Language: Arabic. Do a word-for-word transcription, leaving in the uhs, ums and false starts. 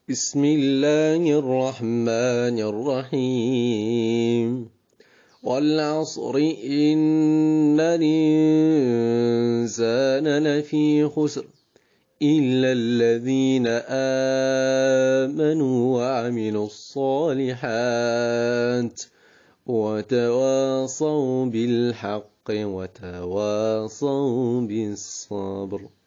بسم الله الرحمن الرحيم والعصر إن الإنسان لفي خسر إلا الذين آمنوا وعملوا الصالحات وتواصوا بالحق وتواصوا بالصبر.